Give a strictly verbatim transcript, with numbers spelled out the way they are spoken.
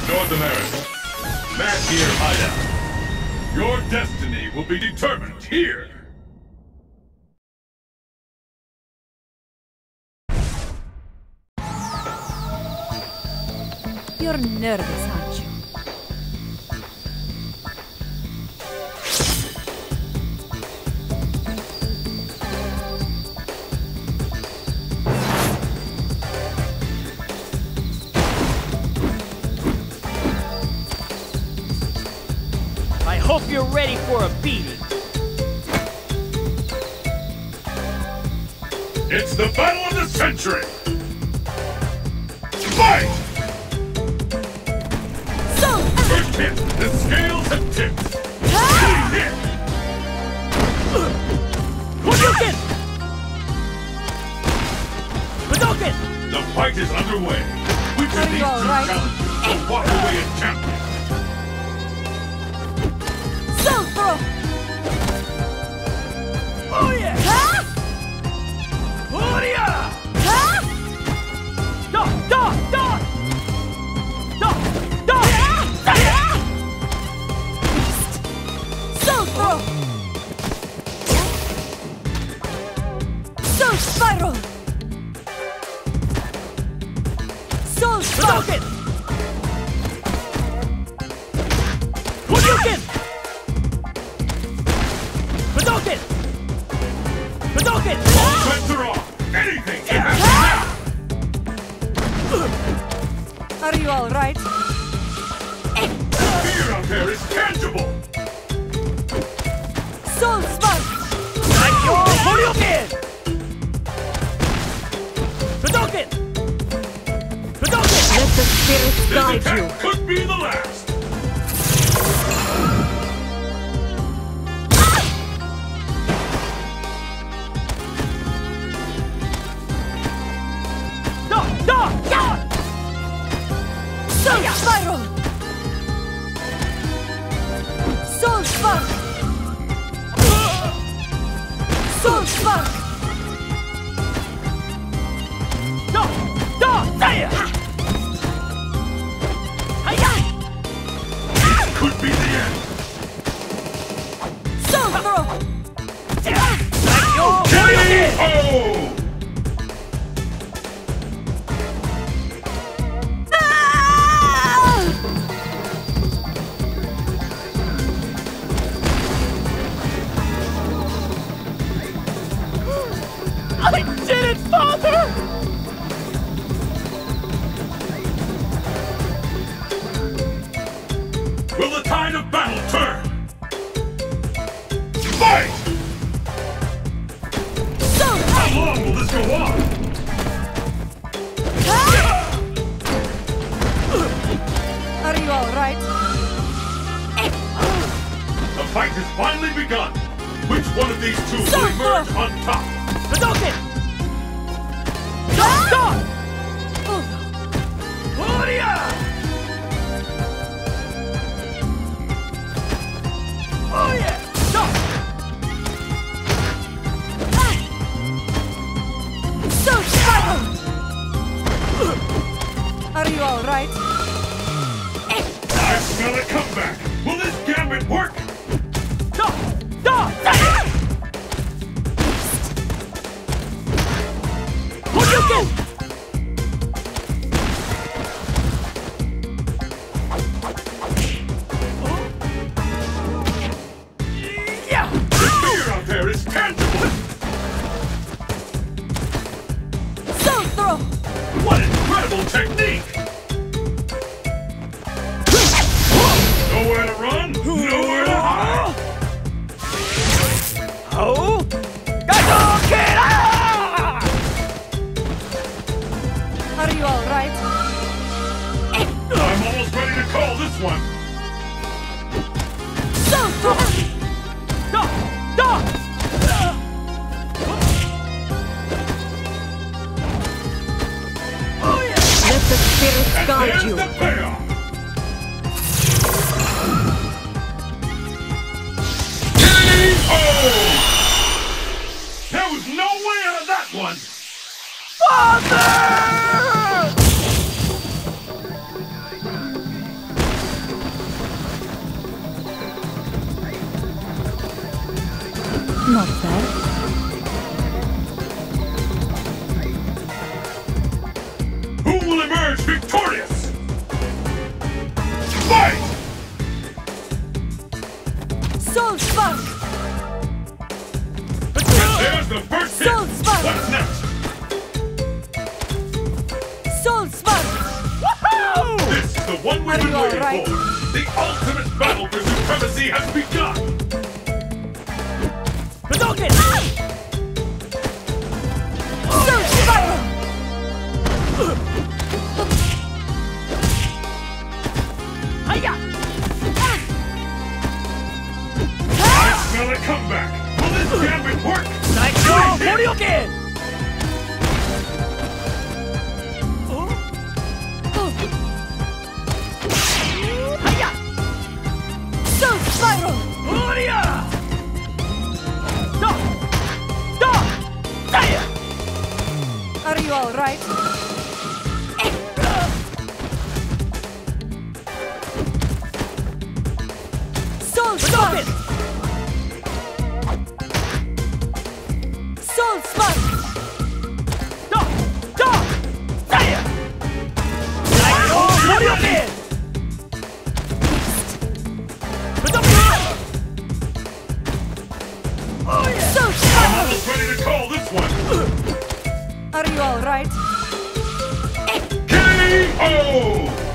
North America. Mad Gear Hideout. Your destiny will be determined here. You're nervous, aren't you? I hope you're ready for a beating. It's the battle of the century! Fight! First hit, the scales have tipped. Getting hit. Hadouken! Hadouken! The fight is underway. Which of these two right? challengers will walk away as champion? Soul throw! Oh yeah! Huh? Oh yeah! Huh? Da da da! Da da! Soul throw! Soul spiral! Soul spark! Hadouken! Hadouken! Hadouken! Hadouken! All bets are off. Anything can happen now. Are you all right? Fear out there is tangible. Soul spark! Hadouken! Hadouken! Hadouken! Let the spirits This guide you. attack could be the last. Da da da! Soul spiral! Soul spark! Soul spark! Da da da! Could be the end. Soul throw! Hadouken! Oh! Ah! I did it, Father! Will the tide of battle turn? Fight! Soul! How long will this go on? Ah! Are you all right? The fight has finally begun. Which one of these two will Stop! emerge on top? Hadouken! Da da! Oh, Oh yeah! Oh yeah! Da! Soul spiral! Are you all right? I smell a comeback. Will this gambit work? Da da! Da! Hadouken! Yeah! The fear out there is tangible. Soul throw! What incredible technique! Nowhere to run, nowhere to hide. Oh! Hadouken! Ah! Are you all right? I'm almost ready to call this one. Soul throw! Da da! Oh yeah! Let the spirits And guide there's you. the payoff. K O! There was no way out of that one. Father! Not bad. Who will emerge victorious? Fight! Soul Spark! There's the first hit! Soul Spark! What's next? Soul Spark! This is the one we've Are been you all waiting right? for! The ultimate battle for supremacy has begun! Hadouken! Soul Spiral! Hiya! I smell a comeback! Will this gambit work? Naito Morioken! Hiya! Soul Spiral! Oria! Da! Da! Daya! Are you all right? Soul Spark! Soul Spark! Da! Da! Daya! Naito Morioken! Hadouken! Soul I'm Spiral! almost ready to call this one! Are you all right? K O!